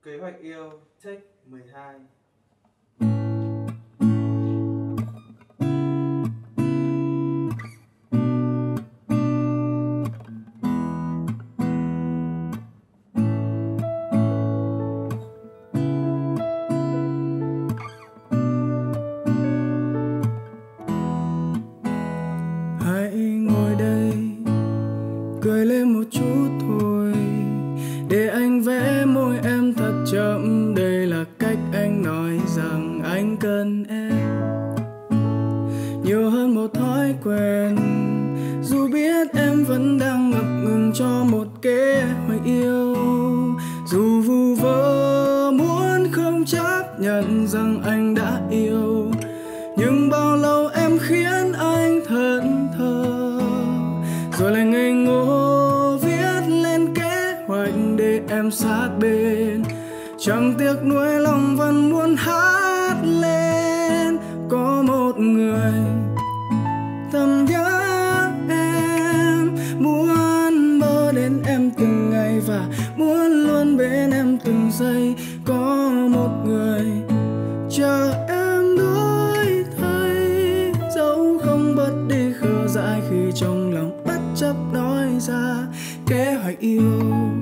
Kế hoạch yêu take 12. Hãy ngồi đây cười lên một chút thôi, để anh vẽ môi em thật chậm. Đây là cách anh nói rằng anh cần em nhiều hơn một thói quen. Dù biết em vẫn đang ngập ngừng cho một kế hoạch yêu, dù vu vơ muốn không chấp nhận rằng anh đã yêu, nhưng bao lâu em khiến anh thẫn thờ, rồi lại ngây ngô viết lên kế hoạch để em sát bên. Chẳng tiếc nuối lòng vẫn muốn hát lên. Có một người thầm nhớ em, muốn mơ đến em từng ngày và muốn luôn bên em từng giây. Có một người chờ em đổi thay, dẫu không bớt đi khờ dại khi trong lòng bất chấp nói ra kế hoạch yêu.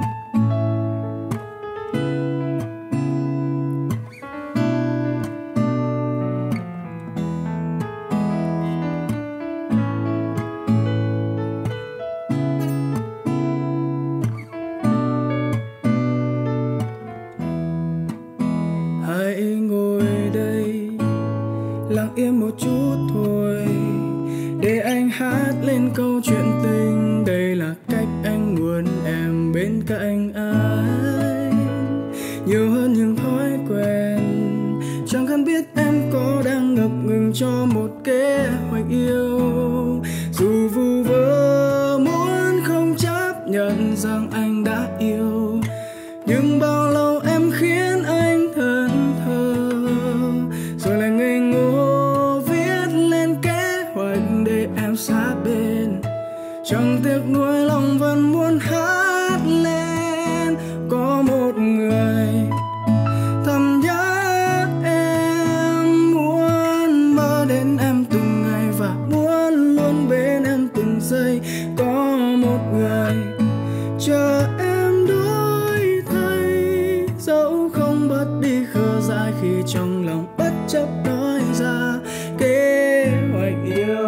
Hãy ngồi đây lặng im một chút thôi, để anh hát lên câu chuyện tình. Đây là cách anh muốn em bên cạnh anh nhiều hơn những thói quen. Chẳng cần biết em có đang ngập ngừng cho một kế hoạch yêu, dù vu vơ muốn không chấp nhận rằng anh đã yêu, nhưng bao lâu em khiến anh thẫn thờ, rồi lại ngây ngô viết lên kế hoạch để em sát bên. Chẳng tiếc nuối lòng vẫn muốn hát lên. Có một người thầm nhớ em, muốn mơ đến em từng ngày và muốn luôn bên em từng giây. Có một người chờ em đổi thay, dẫu không bớt đi khờ dại khi trong lòng bất chấp nói ra kế hoạch yêu.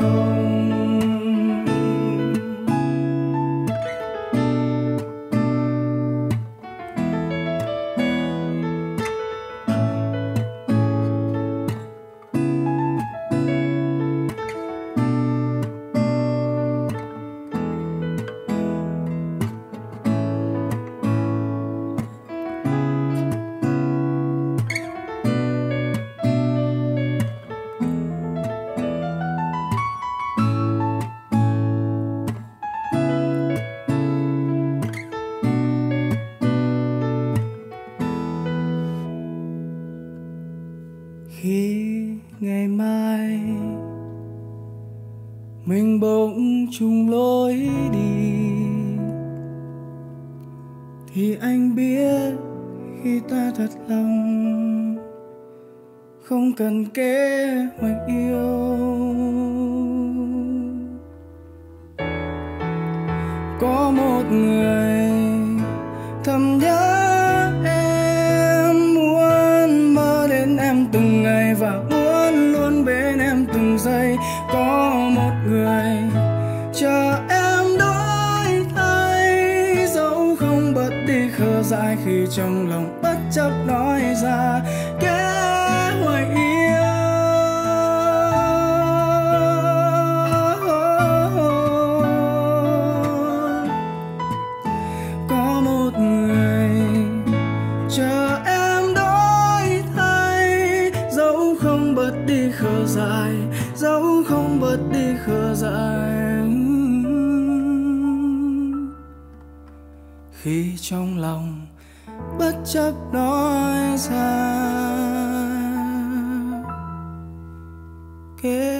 Khi ngày mai mình bỗng chung lối đi, thì anh biết khi ta thật lòng không cần kế hoạch yêu. Có một người thầm nhớ em, muốn mơ đến em từng ngày và muốn luôn bên em từng giây. Có một người chờ em đổi thay, dẫu không bớt đi khờ dại khi trong lòng bất chấp nói ra kế hoạch yêu. Có một người chờ em đổi thay, dẫu không bớt đi khờ dại, dẫu không bớt đi khờ dại khi trong lòng bất chấp nói ra kế